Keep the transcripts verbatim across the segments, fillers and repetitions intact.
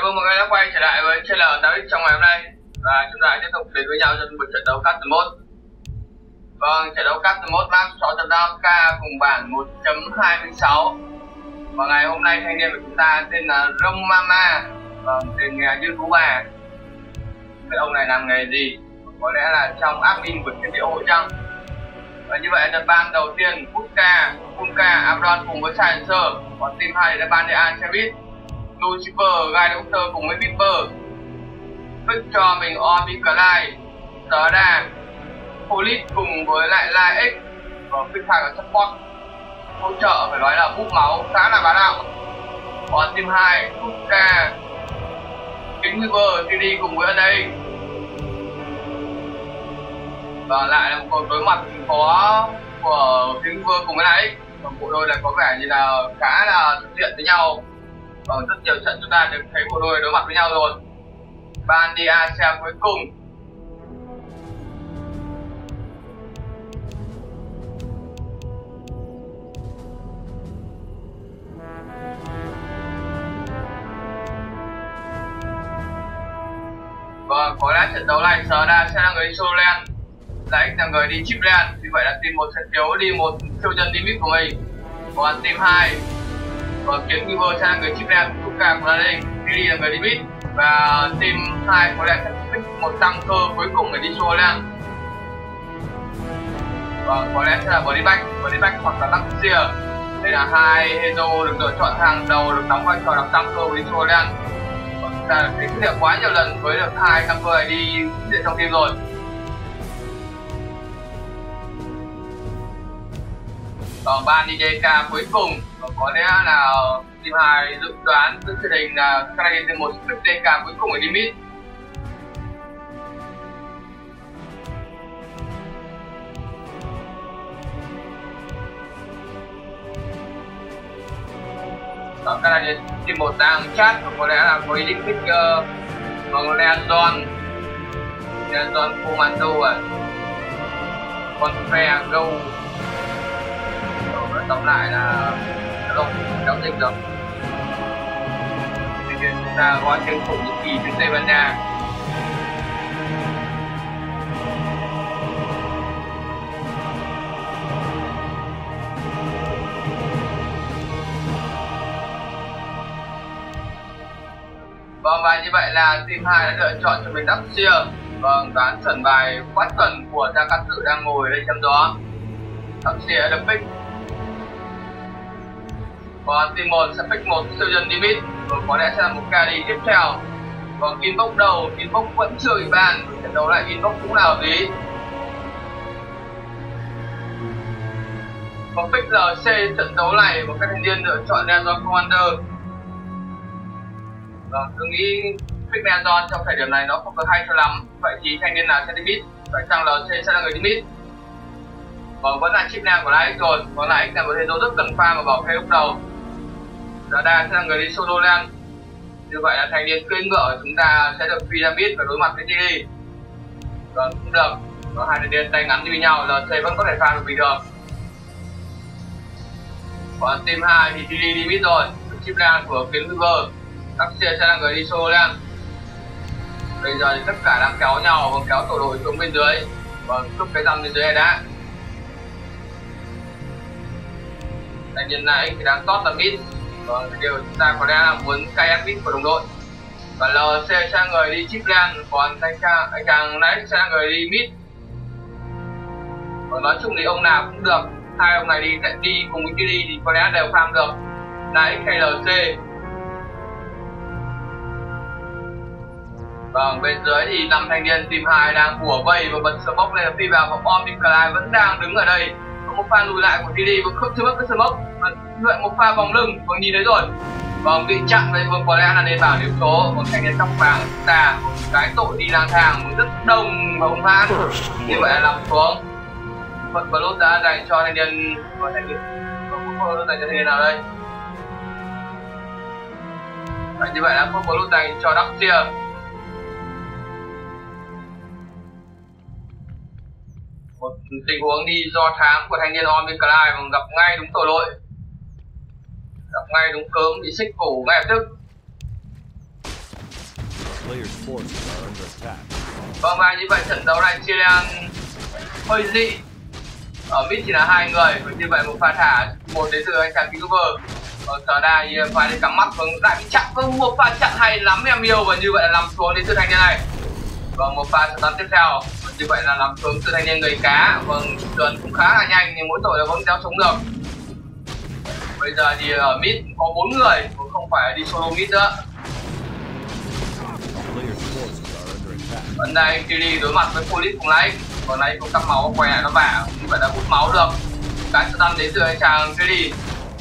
Hello mọi người đã quay trở lại với channel tám x trong ngày hôm nay và chúng ta tiếp tục đến với nhau trong một trận đấu Custom Mode. Vâng, trận đấu Custom Mode map sáu chấm năm K cùng bản một chấm hai mươi sáu. Và ngày hôm nay thanh niên của chúng ta tên là Rông Mama. Vâng, tên nghe như cú bà. Cái ông này làm nghề gì? Có lẽ là trong admin của thiên địa hội chăng? Và như vậy là ban đầu tiên Putka, Punka, Abron cùng với Silencer. Còn team hai là ban Dean Chevit, Lucifer, Guy Doctor cùng với Viper. Pick cho mình Omicalai, Zerda, Police cùng với lại Lai X. Và Pick hai là support hỗ trợ phải nói là bút máu khá là bá đạo. Còn team hai Putka, King River, tê đê cùng với en a. Và lại là một cuộc đối mặt có của King River cùng với lại X. Và bộ đôi là có vẻ như là khá là thực diện với nhau. Ở rất nhiều trận chúng ta được thấy bộ đôi đối mặt với nhau rồi. Bandia xe cuối cùng. Và có lẽ trận đấu này Zerda sẽ là người đi solo lane, Lại là người đi chip lane. Vì vậy là team một sẽ thiếu đi một siêu nhân limit của mình. Còn team hai và kiếm Giver sẽ là người chip lane, Tuka của gia đình, Lily là người đi mid. Và team hai có lẽ sẽ pick một tăng cơ cuối cùng để đi solo lane. Và có lẽ sẽ là Body Back, Body Back hoặc là Luxia. Đây là hai hero được lựa chọn hàng đầu được đóng vai trò làm tăng cơ đi solo lane. Chúng ta đã thử nghiệm quá nhiều lần với được hai tăng cơ này đi diện trong team rồi. Còn ban đi đê ca cuối cùng và có lẽ là team hai dự đoán với truyền hình là Canadian team một pick đê ca cuối cùng ở limit. Còn Canadian team một đang chat và có lẽ là có ý định pick uh, bằng Leandron, Leandron Commando à, con phe go. Tóm lại là không kéo dịch được. Tuy nhiên chúng ta có chiến thủ những kỳ trên Tây Ban Nha. Vâng, và như vậy là team hai đã lựa chọn cho mình Luxia. Vâng, đoán sần bài quá chuẩn của Gia Cát Tự đang ngồi đây trong đó. Luxia được pick. Còn team một sẽ pick một siêu nhân limit và có lẽ sẽ là một carry tiếp theo. Còn inbox đầu, inbox vẫn chưa bị ban, trận đấu lại inbox cũng là hợp lý. Còn pick lờ xê trận đấu này một các thanh niên lựa chọn Leandron Commander. Vâng, tôi nghĩ pick Leandron trong thời điểm này nó không được hay cho lắm. Vậy thì thanh niên nào sẽ limit? Phải chăng lờ xê sẽ là người limit? Vâng, vẫn là chip nam của Lai X rồi. Còn Lai X là một hero rất cần farm và bảo kê lúc đầu. Zerda sẽ là người đi solo lane. Như vậy là thanh niên cưỡi ngựa chúng ta sẽ được pyramid và đối mặt với tê đê. Vâng, cũng được. Có hai thanh niên tay ngắn như nhau, lờ xê vẫn có thể farm được bình thường. Còn team hai thì tê đê đi mid rồi. Chip lane của Kiến River. Luxia sẽ là người đi solo lane. Bây giờ thì tất cả đang kéo nhau và kéo tổ đội xuống bên dưới. Vâng, cướp cái răng bên dưới này đã. Thanh niên này thì đang top tầm mid. Vâng, điều chúng ta có lẽ là muốn cay ăn mid của đồng đội. Và lờ xê sẽ là người đi chip lane, còn anh chàng anh chàng này sẽ là người đi mid. Và nói chung thì ông nào cũng được. Hai ông này đi đi cùng với Kiri thì có lẽ đều farm được. Là X hay lờ xê. Vâng, bên dưới thì năm thanh niên team hai đang bủa vây và bật smoke lên phi vào và Omicalai vẫn đang đứng ở đây. Một pha lùi lại của tê đê và không chưa mất cái smoke và luyện một pha vòng lưng và nhìn thấy rồi. Vâng, bị chặn vậy vừa có lẽ là nên bảo điểm số một thanh niên tóc vàng chúng ta một cái tội đi lang thang rất đông và hung hãn. Như vậy là nằm xuống. Phật Blood đã dành cho thanh niên và thanh niên Phật Blood dành cho thanh niên nào đây? Và như vậy là Phật Blood dành cho Luxia. Một tình huống đi do thám của thanh niên Omicalai và gặp ngay đúng tổ đội, gặp ngay đúng cớm bị xích cổ ngay lập tức. Vâng, và như vậy trận đấu này Chilean hơi dị. Ở mid chỉ là hai người, và như vậy một pha thả một đến từ anh chàng Kigover. Còn giờ đây pha đi cắm mắt vâng lại bị chặn, vâng một pha chặn hay lắm em yêu, và như vậy là nằm xuống đến từ thanh niên này. Vâng, một pha trận tiếp theo, và như vậy là nằm xuống từ thanh niên người cá. Vâng, tuần cũng khá là nhanh nhưng mỗi tội là vẫn đeo sống được. Bây giờ thì ở mid có bốn người, cũng không phải đi solo mid nữa. Vẫn đây Kiri đối mặt với Police cùng lấy, còn này không cắt máu quay lại nó bả, như vậy là hút máu được. Cái sự tăng đến từ anh chàng Kiri.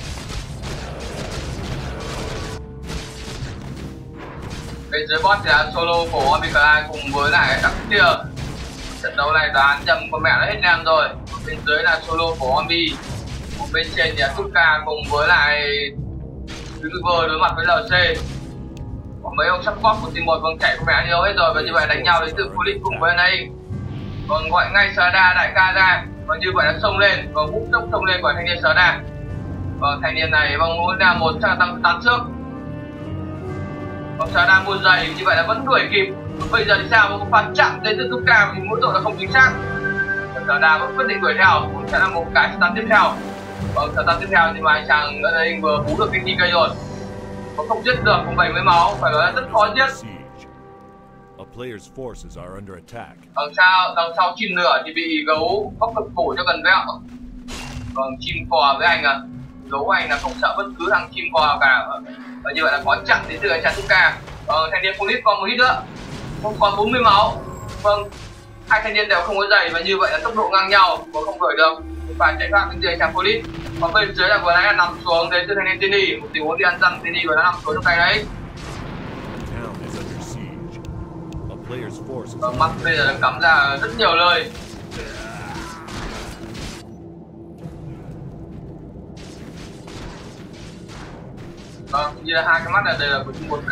Bên dưới bot thì là solo của Omicron cùng với lại các tia. Trận đấu này đoán chậm con mẹ đã hết nem rồi. Bên dưới là solo của Omi. Bên trên thì là Tuka cùng với lại River đối mặt với lờ xê. Còn mấy ông support của team một vâng chạy con mẹ nhiều hết rồi, và như vậy đánh nhau đến từ Police cùng với này. Còn gọi ngay Sada đại ca ra, và như vậy là xông lên và hút tốc xông lên của thanh niên Sada. Và thanh niên này vâng muốn là một chắc là tăng tăng trước. Còn Sada mua giày như vậy là vẫn đuổi kịp. Bây giờ thì sao, một pha chặn đến từ Tuka thì mỗi tội là không chính xác. Sada vẫn quyết định đuổi theo, cũng sẽ là một cái stun tiếp theo. Còn stun tiếp theo thì mà anh chàng ở đây vừa hú được cái T K rồi. Có không giết được, cũng bảy mươi máu, phải nói là rất khó giết. Đằng sau, đằng sau chim lửa thì bị gấu bóc cực cổ cho gần vẹo. Còn chim cò với anh à, gấu của anh là không sợ bất cứ thằng chim cò cả. Và như vậy là có chặn đến từ anh chàng Tuka. Còn thanh niên Police còn một hit nữa, không còn bốn mươi máu. Vâng, hai thanh niên đều không có giày, và như vậy là tốc độ ngang nhau, và không đuổi được. Và chạy thoát đến từ anh chàng Police. Còn bên dưới là vừa nãy là nằm xuống đến từ thanh niên Tini, một tình huống đi ăn dặn Tini và nó nằm xuống trong tay đấy. Vâng, mắt bây giờ là cắm ra rất nhiều lời. Vâng, như là hai cái mắt này đều là của chung một cả.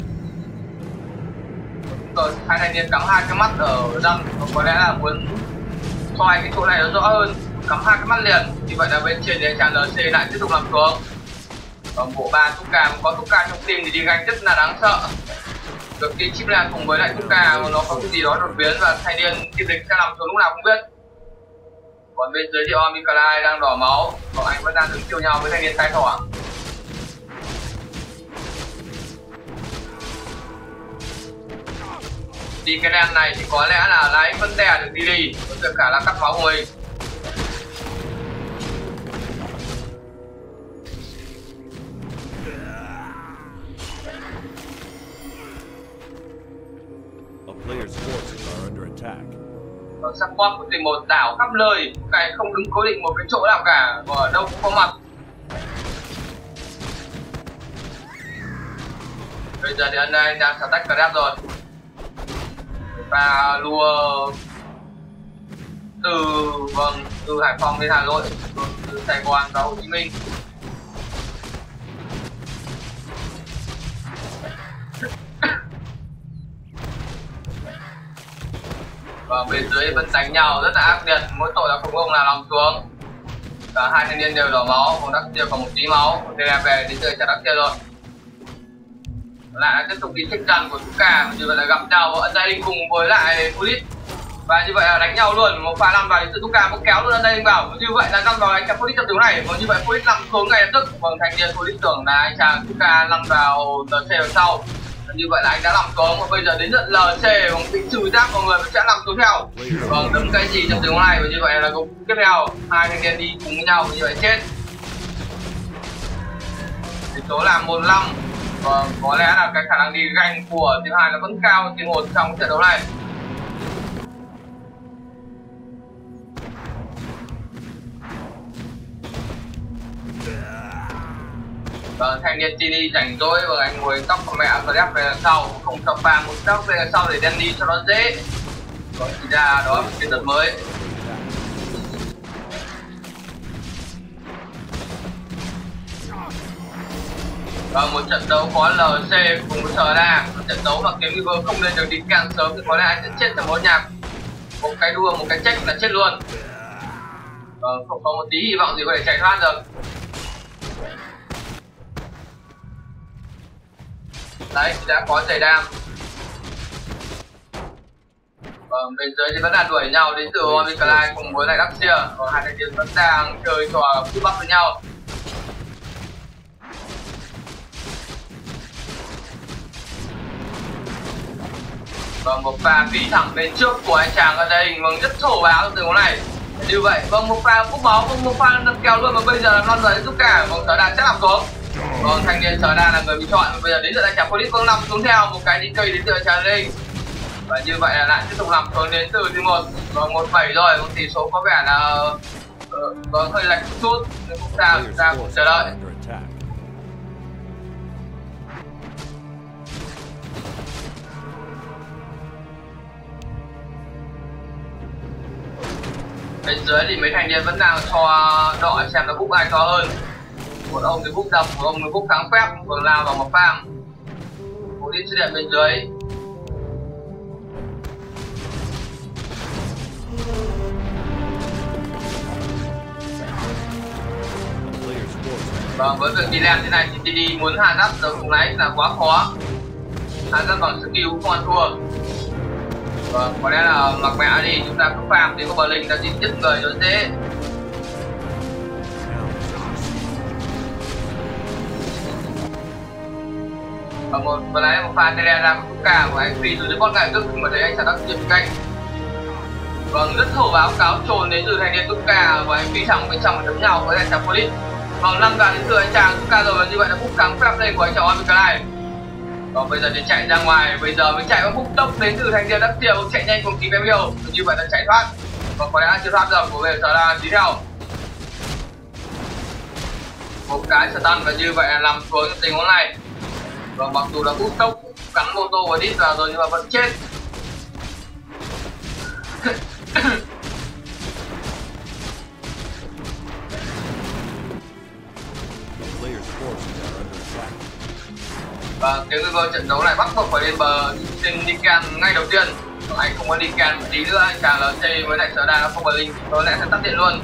Rồi, hai thanh niên cắm hai cái mắt ở răng, có lẽ là muốn soi cái chỗ này nó rõ hơn, cắm hai cái mắt liền. Như vậy là bên trên thì anh chàng lờ xê lại tiếp tục làm xuống. Còn bộ ba Tuka, có Tuka trong team thì đi ganh rất là đáng sợ. Được cái chip là cùng với lại Tuka nó có cái gì đó đột biến, và thanh niên team địch sẽ làm xuống lúc nào không biết. Còn bên dưới thì Omicron đang đỏ máu, còn anh vẫn đang đứng chiều nhau với thanh niên tai thỏ. Đi cái đen này thì có lẽ là lấy vẫn đè được đi đi, vẫn được cả là cắt máu của mình. Ở support của team một đảo khắp nơi, cái không đứng cố định một cái chỗ nào cả, và ở đâu cũng có mặt. Bây giờ thì anh đang đang stack Grab rồi. Và lùa từ vâng từ Hải Phòng đến Hà Nội, từ Sài Gòn và Hồ Chí Minh. Và bên dưới vẫn đánh nhau rất là ác liệt, mỗi tội là không có ông nào lòng xuống. Cả hai thanh niên đều đổ máu, còn Đắc Tiêu còn một tí máu, một đem về đến chơi trả Đắc Tiêu rồi. Lại tiếp tục đi thích răn của Tuka, như vậy là gặp nhau và ẩn dây cùng với lại Police. Và như vậy là đánh nhau luôn, một pha năm vào đến từ Tuka cũng kéo luôn ẩn dây vào. Như vậy là năm vào anh chàng Police trong tiếng này, và như vậy Police nằm xuống ngay lập tức. Vâng, thanh niên Police tưởng là anh chàng Tuka nằm vào lờ xê ở sau. Như vậy là anh đã nằm xuống, và bây giờ đến lượt lờ xê và bị trừ giáp mọi người sẽ nằm xuống theo. Vâng, đấm cái gì trong tiếng này, và như vậy là cũng tiếp theo hai thanh niên đi cùng với nhau, và như vậy chết. Tỷ số là một năm. Vâng, có lẽ là cái khả năng đi ganh của team hai nó vẫn cao hơn team một trong trận đấu này. Vâng, thanh niên Tini rảnh rỗi và anh ngồi tóc của mẹ và đép về sau, không tập vàng một tóc về sau để đem đi cho nó dễ. Còn chỉ ra đó là một chiến thuật mới. Và một trận đấu có lờ xê cùng với Sada, một trận đấu mà kiếm River không lên được đi càng sớm thì có lẽ anh sẽ chết trong mối nhạc. Một cái đua, một cái check là chết luôn. Ờ, không có một tí hy vọng gì có thể chạy thoát được. Đấy, đã có giày đam. Vâng, bên dưới thì vẫn là đuổi nhau đến từ Omicline cùng với lại Daxia. Còn hai thanh niên vẫn đang chơi trò cướp bắp với nhau. Vâng, một pha phi thẳng bên trước của anh chàng ở đây, vâng, rất thổ báo trong tình huống này. Như vậy, vâng, một pha hút máu, vâng, một pha đập kèo luôn, và bây giờ là non giấy giúp cả, vâng, Sở Đàn sẽ làm xuống. Vâng, thanh niên Sở Đàn là người bị chọn, và bây giờ đến từ anh chàng Police, vâng, nằm xuống theo một cái đi cây đến từ anh chàng đây. Và như vậy là lại tiếp tục nằm xuống đến từ thứ một, vâng, một bảy rồi, vâng, tỷ số có vẻ là uh, có hơi lệch một chút, nhưng không sao, chúng ta cùng chờ đợi. Bên dưới thì mấy thành niên vẫn đang cho đội xem nó búc ai to hơn. Một ông thì búc đập, một ông thì búc kháng phép, vừa lao vào một phang. Một đi xuất hiện bên dưới. Vâng, với việc đi làm thế này thì tê đê muốn hạ giáp được cùng nãy là quá khó. Hạ giáp bằng skill cũng không ăn thua. Vâng, có lẽ là mặc mẹ đi, chúng ta cứ farm thì có bờ linh ta chỉ giết người cho dễ. Và một vừa nãy một pha tele ra của cả của anh Phi từ dưới con gài tức mà thấy anh sẽ đắc điểm canh. Vâng, rất thổ báo cáo trồn đến từ thành niên Tuka và anh Phi thẳng bên trong đấm nhau với anh chàng Police. Vâng, năm gà đến từ anh chàng Tuka rồi, và như vậy là phúc kháng phép đây của anh chàng Omicline. Còn bây giờ thì chạy ra ngoài, bây giờ mới chạy vào phúc tốc đến từ thành niên Daxia, chạy nhanh cùng kịp em yêu, như vậy là chạy thoát. Còn có lẽ chưa thoát được của về Sở Đàn tí theo. Một cái stun và như vậy là nằm xuống tình huống này. Và mặc dù là phúc tốc cắn mô tô và đít vào rồi nhưng mà vẫn chết. Và tiếng người trận đấu này bắt buộc phải lên bờ xin đi can ngay đầu tiên. Anh không có đi can một tí nữa, anh chàng lờ xê với lại Sở Đàn nó không bờ linh, có lẽ sẽ tắt điện luôn.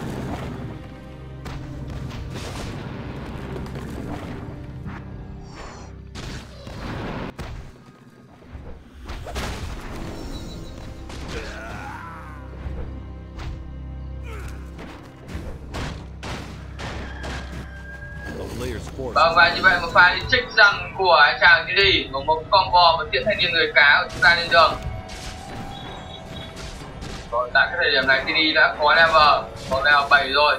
Vâng, và như vậy một pha đi trích răng của anh chàng tê đê, một một combo và tiện thanh niên người cá của chúng ta lên đường. Còn tại cái thời điểm này tê đê đã có level, có level bảy rồi.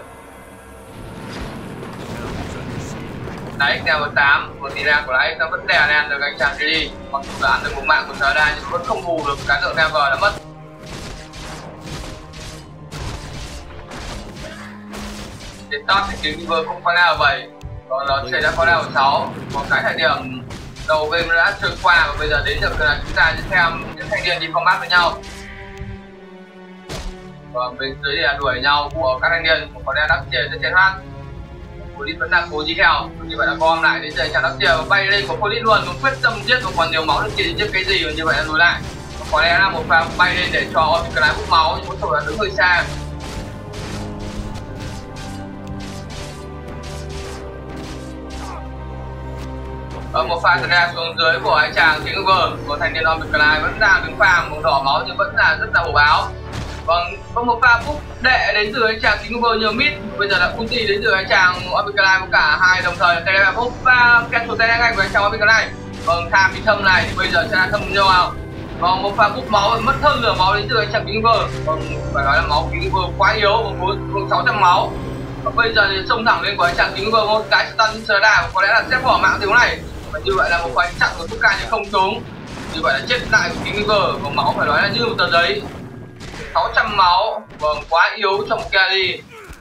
Đáy level tám, một tỷ ra của đáy nó vẫn đè lên được anh chàng tê đê, mặc dù đã ăn được một mạng của Sở Đàn nhưng vẫn không bù được cái lượng level đã mất. Đến top thì kiếm River cũng có level bảy. Còn nó sẽ đã có level sáu. Một cái thời điểm đầu game đã trôi qua và bây giờ đến được là chúng ta sẽ xem những thanh niên đi combat với nhau. Và bên dưới là đuổi nhau của các thanh niên, có lẽ Daxia sẽ chết hát. Police vẫn đang cố chí theo, như vậy là gom lại đến giờ chàng Daxia và bay lên của Police luôn, muốn quyết tâm giết và còn nhiều máu được chỉ giết cái gì, và như vậy là lùi lại. Có lẽ là một pha bay lên để cho Omicline hút máu nhưng có thể là đứng hơi xa. Ở một pha ra xuống dưới của anh chàng King River, của thanh niên Omicline vẫn đang đứng farm màu đỏ máu nhưng vẫn là rất là hổ báo. Vâng, có một pha phúc đệ đến từ anh chàng King River nhờ mid, bây giờ là ulti đến từ anh chàng Omicline, với cả hai đồng thời là tele phúc và kết thúc tele ngay của anh chàng Omicline. Vâng, tham bị thâm này thì bây giờ sẽ là thâm nhau nào. Vâng, một pha phúc máu mất hơn nửa máu đến từ anh chàng King River. Vâng, phải nói là máu King River quá yếu, bốn sáu trăm máu. Và bây giờ thì xông thẳng lên của anh chàng King River, một cái stun Sở Đàn có lẽ là sẽ bỏ mạng tiếng này. Và như vậy là một khoảnh chặn của Tuka nhưng không trúng. Như vậy là chết lại của King River, và máu phải nói là như một tờ giấy. sáu trăm máu, vâng, quá yếu trong carry.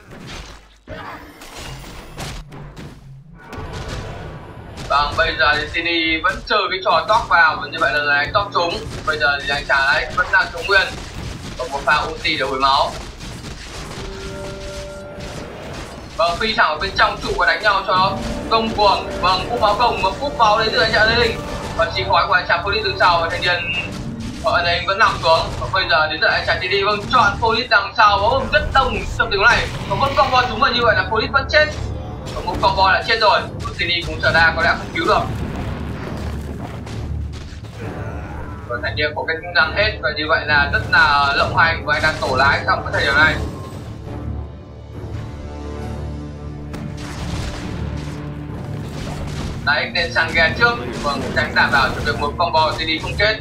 Vâng, bây giờ thì tê đê vẫn chơi cái trò top vào, và như vậy là đánh top trúng. Bây giờ thì anh chàng ấy vẫn đang trúng nguyên. Còn một pha ulti để hồi máu. Vâng, phi thẳng ở bên trong trụ và đánh nhau cho nó công cuồng. Vâng, phút máu công và phút máu đến từ anh chàng Lê Đình. Và chỉ khói của anh chàng Police đứng sau, và thanh niên ở đây vẫn nằm xuống. Và bây giờ đến từ anh chàng tê đê, vâng, chọn Police đằng sau và rất đông trong tiếng này. Và vẫn combo chúng, và như vậy là Police vẫn chết. Và một combo đã chết rồi. tê đê cũng trở ra có lẽ không cứu được. Và thành niên có cái răng hết, và như vậy là rất là lộng hành và anh đang tổ lái trong cái thời điểm này. Đấy, nên sang ghe trước, vâng, tránh đảm bảo cho việc một combo tê đê không chết.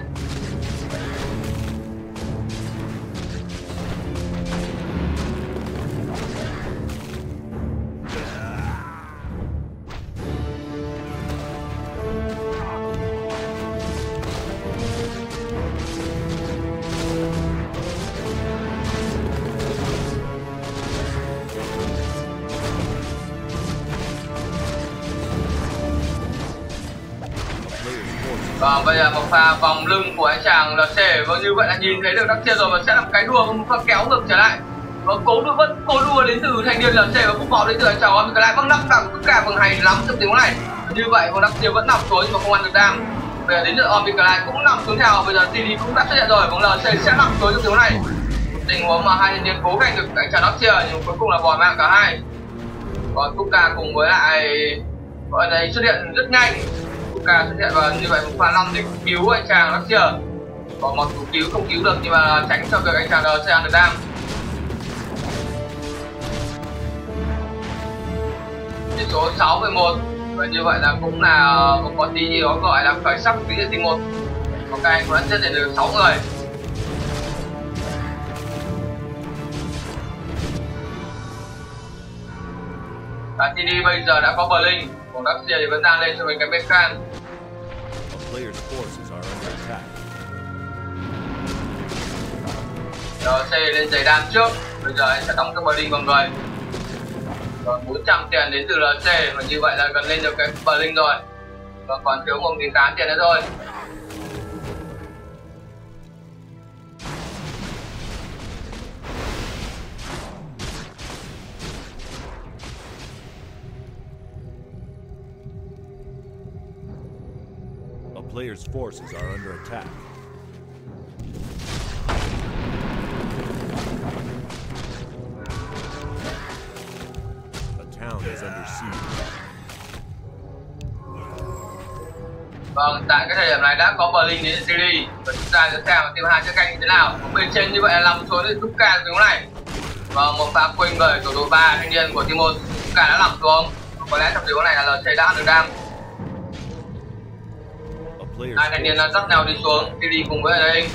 Vâng, bây giờ một pha vòng lưng của anh chàng lờ xê, và như vậy là nhìn thấy được đắc chia rồi, và sẽ làm cái đua một pha kéo ngược trở lại. Và cố đua vẫn cố đua đến từ thanh niên lờ xê và phúc bọ đến từ anh chàng Omega lại vâng nắp đẳng tất cả vâng hay lắm trong tình huống này. Như vậy con đắc chia vẫn nằm xuống nhưng mà không ăn được đam. Bây giờ đến lượt Omega lại cũng nằm xuống theo, bây giờ tê đê cũng đã xuất hiện rồi, vâng lờ xê sẽ nằm xuống trong tình huống này. Tình huống mà hai thanh niên cố gắng được anh chàng đắc chia nhưng cuối cùng là bỏ mạng cả hai. Còn Kuka cùng với lại gọi này xuất hiện rất nhanh. Kuka xuất hiện và như vậy một pha năm để cứu anh chàng đắc chia. Còn mặc dù cứu không cứu được nhưng mà tránh cho việc anh chàng đờ sẽ ăn được đam. Tỷ số sáu với một, và như vậy là cũng là một có tí gì đó gọi là khởi sắc tí team một. Ok, anh cũng đã giết được sáu người. Và tê đê bây giờ đã có Blink, còn đắc chia thì vẫn đang lên cho mình cái Mekan. Rồi xe lên giày đam trước, bây giờ anh sẽ đóng cái Blink vào người. Còn bốn trăm tiền đến từ lờ xê, và như vậy là gần lên được cái Blink rồi. Và còn thiếu một nghìn tám trăm tiền nữa thôi. A player's forces are under attack. A town is under siege. Vâng, tại cái thời điểm này đã có Blink đến tê đê, và chúng ta sẽ xem team hai sẽ canh như thế nào. Ở bên trên như vậy là nằm xuống đến Kuka từ này. Và một pha quên về tổ đội ba thanh niên của team một, Kuka đã nằm xuống. Có lẽ trong tình huống này là lờ xê đã ăn được đam. Hai thanh niên đang dắt nhau đi xuống, tê đê cùng với ở đây.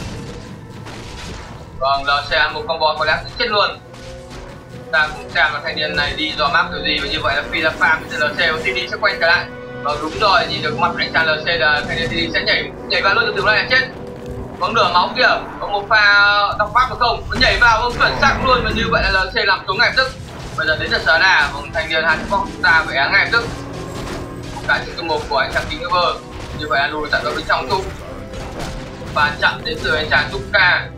Vâng, lờ xê ăn một combo có lẽ sẽ chết luôn. Ta cũng xem là thanh niên này đi dò map kiểu gì, và như vậy là phi ra farm thì lờ xê và tê đê sẽ quay trở lại. Vâng, đúng rồi, nhìn được mặt anh chàng lờ xê là thanh niên tê đê sẽ nhảy nhảy vào luôn từ từ này là chết. Vâng, nửa máu kìa, có một pha đọc pháp được không? Nó nhảy vào, vâng, chuẩn xác luôn, và như vậy là lờ xê làm xuống ngay tức. Bây giờ đến giờ sở đà, vâng, thanh niên hai bóc chúng ta phải áng ngay tức. Cái chữ một của anh chàng King River. Như vậy là lùi tận vào bên trong tung và chặn đến từ anh chàng Kuka.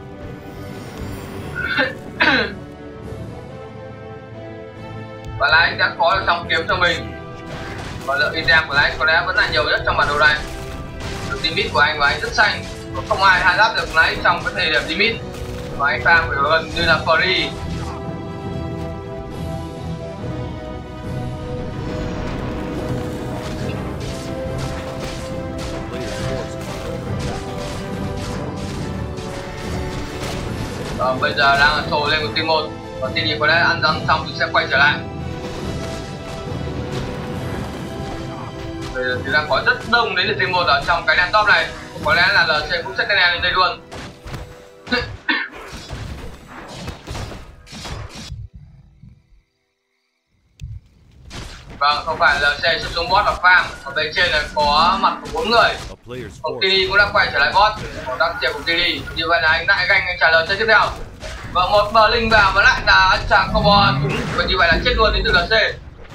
Và lái đã có được trong kiếm cho mình, và lượng item của lái có lẽ vẫn là nhiều nhất trong bản đồ này. Được limit của anh và anh rất xanh, không ai hai giáp được lái trong cái thời điểm limit, và anh farm phải gần như là free. Và bây giờ đang sổ lên của team một, và team nhì có lẽ ăn răng xong thì sẽ quay trở lại. Bây giờ thì đang có rất đông đến từ team một ở trong cái đàn top này, có lẽ là lờ xê cũng sẽ cái lên đây luôn. Vâng, không phải lờ xê sử dụng bot hoặc farm, ở bên trên là có mặt của bốn người. Còn tê đê cũng đã quay trở lại bot, còn đang chơi cùng tê đê. Như vậy là anh lại ganh anh trả lời chơi tiếp theo. Và một Blink vào và lại là anh chàng combo đúng, và như vậy là chết luôn đến từ lờ xê.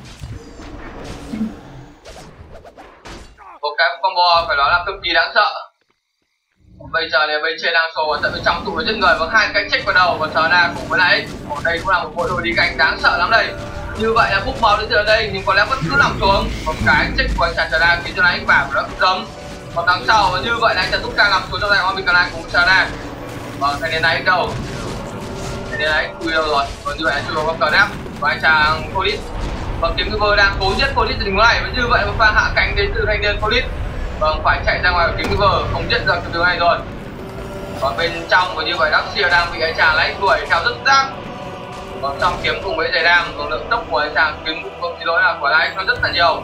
Một cái combo phải nói là cực kỳ đáng sợ. Bây giờ thì bên trên đang sổ ở tận bên trong tụ với giết người, và hai cái check vào đầu và chờ ra cùng với lại. Ở đây cũng là một bộ đội đi canh đáng sợ lắm đây. Như vậy là phúc máu đến từ đây nhưng có lẽ vẫn cứ nằm xuống. Một cái check của anh chàng Chara khiến cho anh vào nó cấm. Còn đằng sau và như vậy là anh chàng Tuka nằm xuống trong tay Omega Line cùng Chara. Vâng, thanh niên này đâu? Thanh niên này cùi đâu rồi? Còn như vậy là chui vào cờ đáp và anh chàng Polit. Và kiếm cái vơ đang cố nhất Polit từ tình huống này, và như vậy một pha hạ cánh đến từ thanh niên Polit. Vâng, phải chạy ra ngoài kính cover, không nhận được cái đường này rồi. Còn bên trong và như vậy Daxia đang bị anh chàng lấy đuổi theo rất rác. Còn trong kiếm cùng với giày đam, còn lượng tốc của anh chàng kiếm không xin lỗi là của anh nó rất là nhiều.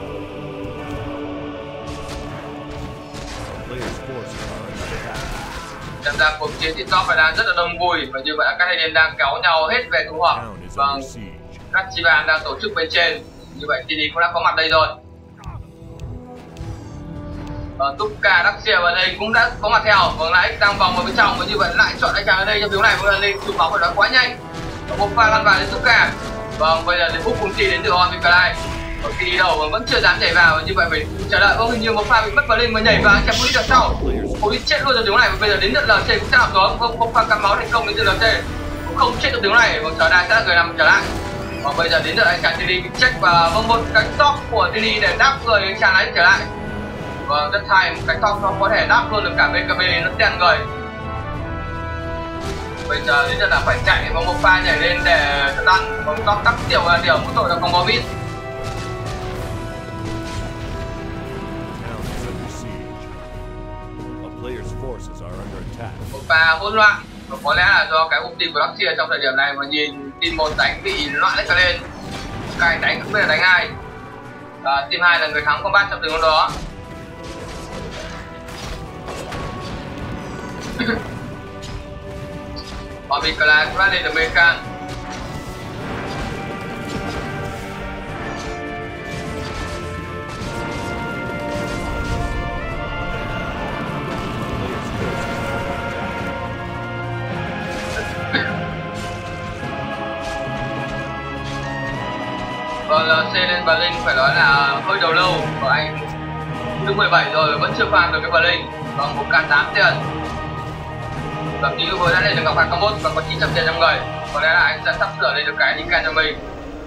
Xem ra cuộc chiến thì top phải đang rất là đông vui và như vậy các thanh niên đang kéo nhau hết về thủ hoặc. Vâng, các chi vàng đang tổ chức bên trên. Như vậy thì cũng đã có mặt đây rồi. Và Tuka Daxia ở đây cũng đã có mặt theo. Vâng, nãy đang vòng vào bên trong và như vậy lại chọn anh chàng ở đây trong phiếu này vừa lên chụp bóng của nó quá nhanh. Và một pha lăn vào đến Tuka. Vâng, bây giờ đến phút cùng chi đến từ On Mikalai. Còn khi đi đầu mà vẫn chưa dám nhảy vào và như vậy phải chờ đợi. Vâng, hình như một pha bị mất vào linh mà nhảy vào anh chàng Police đằng sau. Police chết luôn trong tiếng này và bây giờ đến lượt lờ xê cũng sẽ làm xuống. Không không pha cắm máu thành công đến từ lờ xê. Cũng không chết được tiếng này. Vâng, chờ đợi sẽ là người nằm trở lại. Và bây giờ đến lượt anh chàng Tilly bị check và vâng một cái top của Tilly để đáp người anh chàng ấy trở lại. Vâng, rất hay, một cái top nó có thể đáp luôn được cả bê ca bê, nó đen người. Bây giờ đến giờ là phải chạy và một pha nhảy lên để đăn. Còn top tắc tiểu là điều mỗi tội là không có vít. Một pha hỗn loạn. Và có lẽ là do cái ulti của Daxia trong thời điểm này mà nhìn team một đánh bị loạn hết cả lên. Cái đánh không biết là đánh ai. À, team hai là người thắng combat trong tình huống đó. On Mikalai cũng đã lên được Mekan. Vâng, lờ xê lên Berlin phải nói là hơi đầu lâu. Và anh đứng mười bảy rồi vẫn chưa phang được cái Berlin. Còn một k tám tiền. Và tí vừa đã lên được gặp phạt combo và có chín trăm tiền trong người. Có lẽ là anh sẽ sắp sửa lên được cái Nikan cho mình.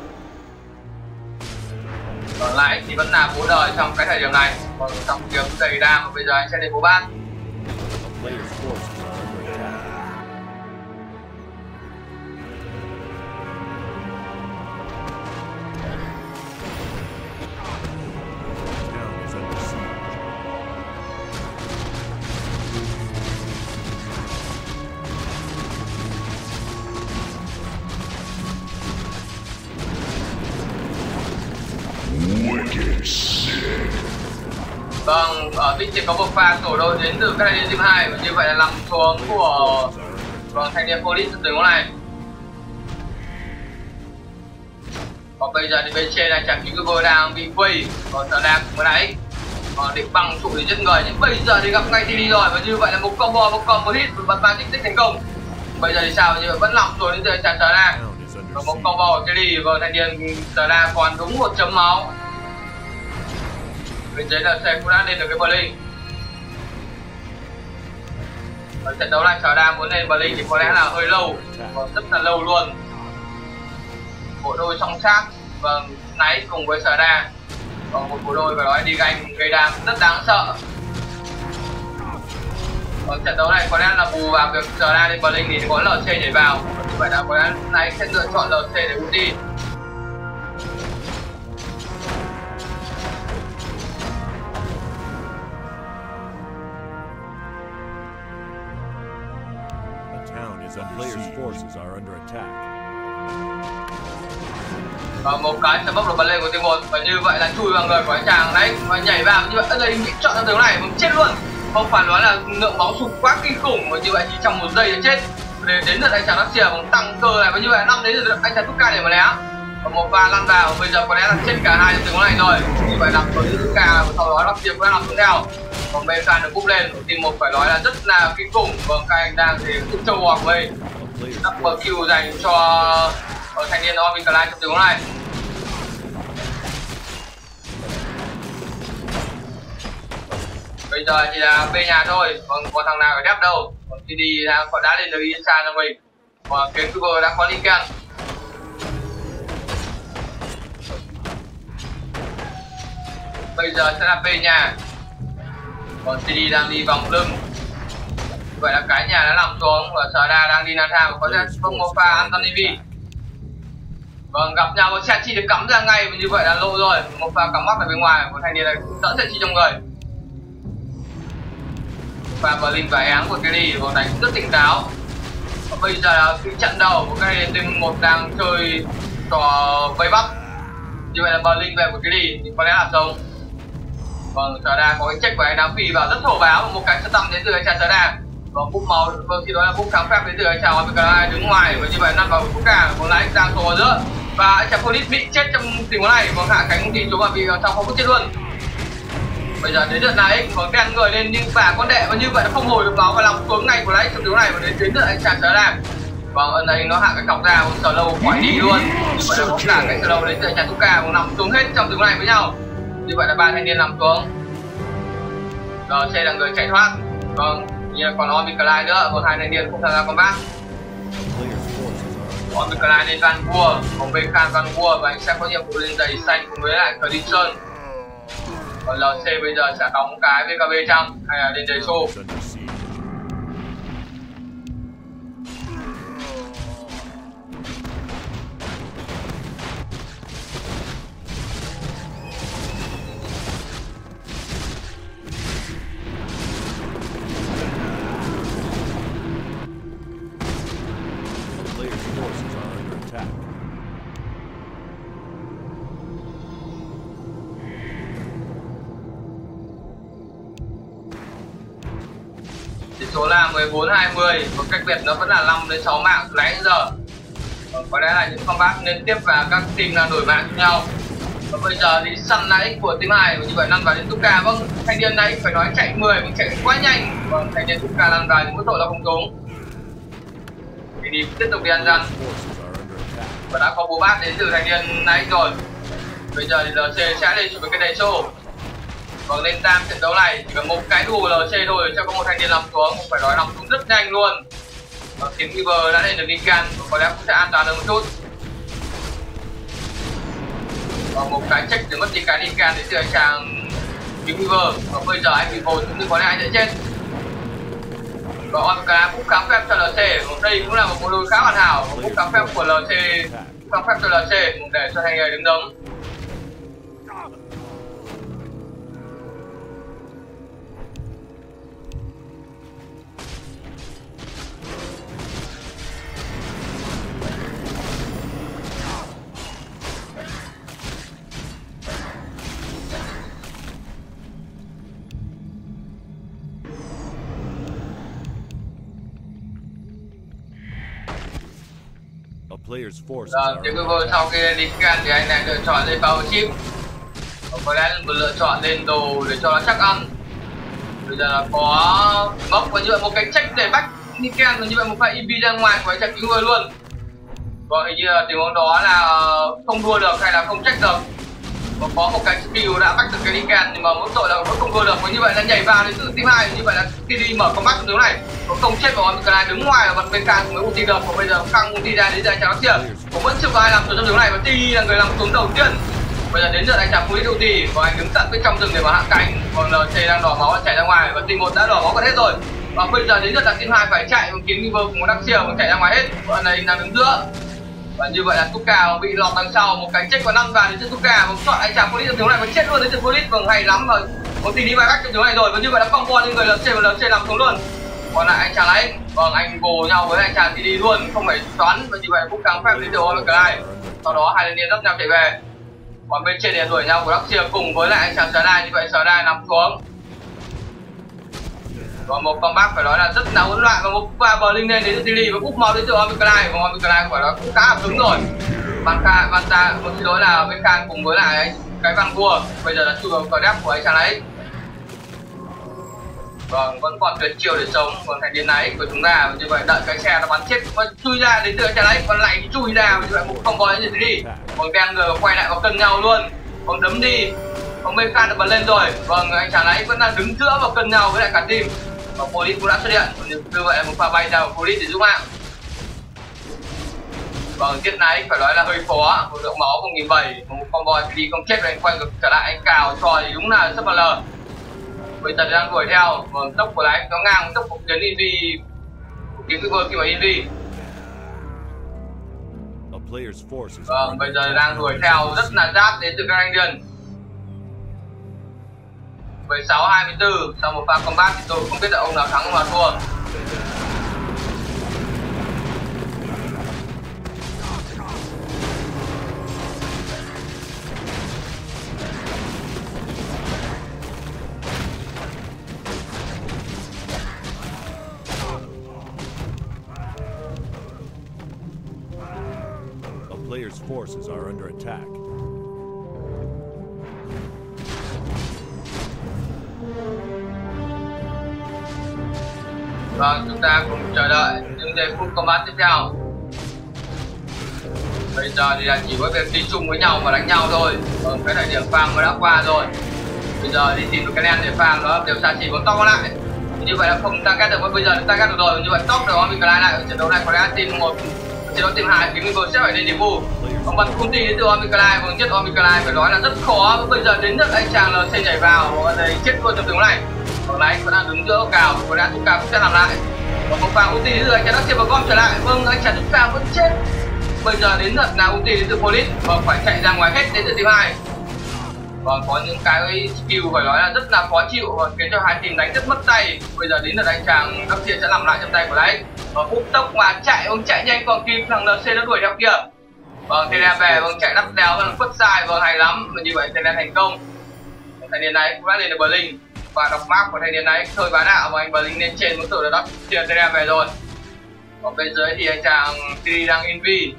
Còn lại thì vẫn là bố đời trong cái thời điểm này. Còn trong kiếm giày đam và bây giờ anh sẽ lên bố bát. Vâng, ở vị trí có một pha tổ đội đến từ các thanh niên team hai và như vậy là nằm xuống của vâng, thanh niên Police từ tình huống này. Còn bây giờ thì bên trên là chàng King Cover đang bị quay, còn giờ đang vừa nãy còn định băng trụ để giết người nhưng bây giờ thì gặp ngay Tilly rồi và như vậy là một combo một combo hit và bật mang chính tích thành công. Bây giờ thì sao? Như vậy vẫn nằm xuống đến từ chàng Trở Đa và một combo của Tilly và thanh niên Trở Đa còn đúng một chấm máu. Bên dưới là xe cũng đã lên được cái Berlin. Ở trận đấu này Trở Đa muốn lên Berlin thì có lẽ là hơi lâu, rất là lâu luôn. Bộ đôi song sát và náy cùng với Trở Đa. Còn một bộ đôi phải nói đi ganh gây đam rất đáng sợ. Ở trận đấu này có lẽ là bù vào việc Trở Đa lên Berlin thì có lờ xê nhảy vào. Như vậy là có lẽ náy sẽ lựa chọn lờ xê để ulti. Players' forces are under attack. Và một cái sẽ bốc được bật lên của team một và như vậy là chui vào người của anh chàng đấy và nhảy vào như vậy ở đây bị chọn ra tướng này mà chết luôn. Không phải nói là lượng máu sụp quá kinh khủng mà như vậy chỉ trong một giây đã chết. Để đến lượt anh chàng Daxia bằng tăng cơ này và như vậy năm đến lượt anh chàng Tuka để mà né. Và một pha lăn vào bây giờ có lẽ là chết cả hai trong tình huống này rồi. Như vậy là với Tuka và sau đó Daxia cũng đã làm xuống theo. Còn Mekan được cúp lên, team một phải nói là rất là kinh khủng. Vâng, các anh đang thì cũng châu bò của mình. Double kill dành cho ở thanh niên On Mikalai trong tình huống này. Bây giờ thì là về nhà thôi, còn có thằng nào phải đép đâu. Còn khi đi là có đá lên được Insa cho mình. Và King Cover đã có Nikan. Bây giờ sẽ là về nhà. Còn xê đê đang đi vòng lưng. Vậy là cái nhà đã nằm xuống và Sarda đang đi Nathan và có thể không một pha Anthony V. Vâng, gặp nhau và Senchi được cắm ra ngay và như vậy là lộ rồi. Một pha cắm mắt ở bên ngoài của thanh niên này dẫn Senchi trong người. và Berlin và Áng của Kelly vòng đánh rất tỉnh táo. Và bây giờ là cái trận đầu của các team một đang chơi trò vây bắt. Như vậy là Berlin về của Kelly thì có lẽ là sống. Vâng, Sada có cái check của anh đám phi vào rất thổ báo, một cái tâm đến từ anh chàng Sada. Vâng, bút màu, vâng, khi đó là bút kháng phép đến từ anh chàng Omicron đứng ngoài, và như vậy năn vào bút cả, còn lại đang tổ ở giữa. Và anh chàng Police bị chết trong tình huống này, còn hạ cánh thì chúng mà bị vào trong không có chết luôn. Bây giờ đến lượt này, còn đen người lên nhưng và con đệ, và như vậy nó không hồi được báo và lòng xuống ngay của lấy trong tiếng này, và đến đến lượt anh chàng Sada. Vâng, ân đây nó hạ cái cọc ra, một sờ lâu khỏi đi luôn. Như vậy là cũng là cái sờ lâu đến từ anh chàng Tuka, cũng nằm xuống hết trong tiếng này với nhau. Như vậy là ba thanh niên nằm xuống. Rồi xe là người chạy thoát. Vâng, như còn Omicron nữa, còn hai thanh niên cũng tham gia combat. Omicron lên Van Vua, còn bên Khan Van Vua, và anh sẽ có nhiệm vụ lên giày xanh cùng với lại Credison. Còn lờ xê bây giờ sẽ đóng cái vê ca bê chăng hay là lên giày xô. Tỷ số là mười bốn hai mươi, một cách biệt nó vẫn là năm đến sáu mạng từ nãy đến giờ. Có lẽ là những combat liên tiếp và các team đang đổi mạng cho nhau. Và bây giờ thì săn nãy của team hai, và như vậy lăn vào đến Tuka. Vâng, thanh niên nãy phải nói chạy mười nhưng chạy quá nhanh. Vâng, thanh niên Tuka lăn vào những mức độ là không đúng. Thì đi tiếp tục đi ăn răn. Và đã có bố bát đến từ thanh niên nãy rồi. Bây giờ thì lờ xê sẽ lên với cái đầy show. Vâng, lên tam trận đấu này chỉ cần một cái đù lờ xê thôi cho có một thanh niên nằm xuống, phải nói nằm xuống rất nhanh luôn. Và tiếng Weaver đã lên được Nikan, có lẽ cũng sẽ an toàn hơn một chút. Và một cái check để mất đi cái Nikan đến từ anh chàng tiếng Weaver. Và bây giờ anh bị bồn cũng có lẽ anh sẽ chết. Và Omicron cũng kháng phép cho lờ xê, đây cũng là một bộ đôi khá hoàn hảo. Cũng kháng phép của lờ xê, kháng phép cho lờ xê để cho thanh người đứng giống. Rồi, tiếng Weaver sau khi đi can thì anh lại lựa chọn lên power chip. Có lẽ một lựa chọn lên đồ để cho nó chắc ăn. Bây giờ là có mốc và như vậy một cái check để bắt Nikan, và như vậy một pha e pê ra ngoài của anh chàng cứu người luôn. Còn hình như là tình huống đó là không đua được hay là không check được. Và có một cái skill đã bắt được cái Nikan nhưng mà mỗi tội là vẫn không đua được, và như vậy là nhảy vào đến từ team hai. Như vậy là khi đi mở combat trong này nó không chết, và Omicron đứng ngoài và bật bên cạnh mới ulti được. Và bây giờ căng ulti ra đến ra chàng kia cũng vẫn chưa có ai làm xuống trong đường này, và Ti là người làm xuống đầu tiên. Bây giờ đến lượt anh chàng Police ulti và anh đứng tận bên trong rừng để mà hạ cánh, còn lờ xê đang đỏ máu chạy ra ngoài và team một đã đỏ máu gần hết rồi. Và bây giờ đến lượt là team hai phải chạy, một kiếm Weaver cùng một đắc siêu chạy ra ngoài hết. Và này đang đứng giữa. Và như vậy là Tuka bị lọt đằng sau, một cái check và năm vào đến từ Tuka, một chọn anh chàng Police trong tiếng này và chết luôn đến từ Police. Vâng, hay lắm rồi, một tí đi bài back trong tiếng này rồi, và như vậy là combo những người lờ xê và lờ xê làm xuống luôn. Còn lại anh chàng ấy, vâng, anh gồ nhau với anh chàng tê đê luôn, không phải toán, và như vậy cũng kháng phép đến từ Omicron. Sau đó hai thanh niên dắt nhau chạy về. Còn bên trên thì đuổi nhau của Luxia cùng với lại anh chàng Sada, như vậy Sada nằm xuống. Còn một combat phải nói là rất là hỗn loạn, và một pha Berlin lên đến từ tê đê và úp máu đến từ Omicron, và Omicron phải nói cũng khá là cứng rồi. Vanta, Vanta, một xin lỗi là bên Khan cùng với lại cái Van Vua. Bây giờ là chui vào cờ đép của anh chàng ấy. Vâng, vẫn còn tuyệt chiêu để sống. Còn thành điên này của chúng ta, như vậy đợi cái xe nó bắn chết và chui ra đến từ anh chàng ấy, còn lại thì chui ra, như vậy một combo như thế đi. Còn đen người quay lại vào cân nhau luôn, còn đấm đi. Còn bên Khan đã bật lên rồi. Vâng, anh chàng ấy vẫn đang đứng giữa vào cân nhau với lại cả team. Và Police cũng đã xuất hiện, như vậy là một pha bay ra của Police để giúp mạng. Vâng, tiết này phải nói là hơi khó, một lượng máu không nghìn bảy, một combo đi không chết rồi anh quay ngược trở lại anh cào cho thì đúng là sắp vào lờ. Bây giờ đang đuổi theo, vâng, tốc của anh nó ngang tốc của tiến e vê, tiến Weaver khi mà e vê. Vâng, bây giờ đang đuổi theo rất là giáp đến từ các anh điền. mười sáu hai mươi tư. Sau một pha combat thì tôi không biết là ông nào thắng ông nào thua. Players' forces are under attack. Vâng, chúng ta cùng chờ đợi những giây phút combat tiếp theo. Bây giờ thì là chỉ có việc đi chung với nhau và đánh nhau thôi. Vâng, cái thời điểm farm mới đã qua rồi. Bây giờ đi tìm được cái đen để farm đó đều xa chỉ còn top lại. Như vậy là không target được, bây giờ target được rồi. Như vậy top được Omicron lại ở trận đấu này có lẽ team một, trận đấu team hai thì Wingo sẽ phải lên debut. Ông bắn ulti đến từ Omicron, vâng chết Omicron phải nói là rất khó. Bây giờ đến nước anh chàng lờ xê nhảy vào và đây chết luôn trong tướng này. Còn này vẫn đang đứng giữa cao, có lẽ chúng ta cũng sẽ làm lại. Và một pha ulti đến từ anh chàng Darkseer và gom trở lại. Vâng, anh chàng chúng ta vẫn chết. Bây giờ đến lượt nào ulti đến từ Police và phải chạy ra ngoài hết đến từ team hai. Và có những cái skill phải nói là rất là khó chịu và khiến cho hai team đánh rất mất tay. Bây giờ đến lượt anh chàng Darkseer sẽ làm lại trong tay của đấy. Và phút tốc mà chạy, ông chạy nhanh còn kịp thằng lờ xê nó đuổi theo kia. Vâng, thế ra về, vâng chạy đắp đéo và khuất sai, vâng hay lắm. Và như vậy thế nên thành công. Thanh niên này cũng đã lên được Blink và đọc map của thanh niên này thôi bán đạo và anh Blink lên trên muốn tự là đắp tiền thế ra về rồi. Còn bên dưới thì anh chàng Tiri đang in vi.